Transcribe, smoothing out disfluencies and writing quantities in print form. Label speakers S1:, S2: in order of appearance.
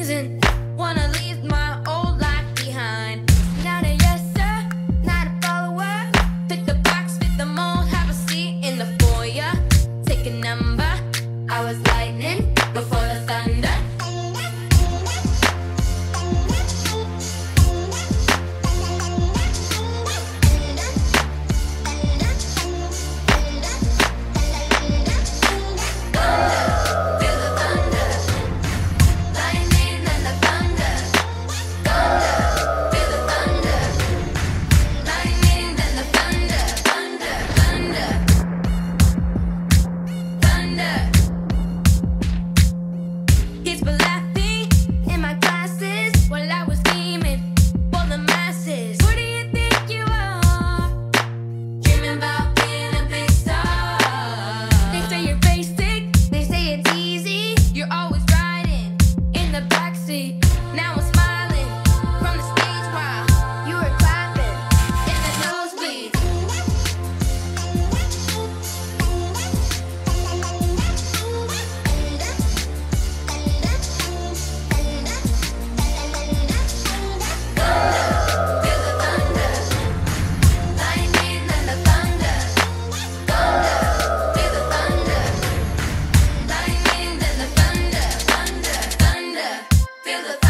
S1: things and wanna leave my old life behind. Not a yes sir, not a follower. Fit the box, fit the mold, have a seat in the foyer. Take a number. I was lightning before the thunder. Kids were laughing in my classes while I was scheming for the masses. Who do you think you are? Dreaming about being a big star. They say you're basic, they say it's easy. You're always riding in the backseat. Now I'm smiling from the stage while you were clapping in the nosebleed. Feel the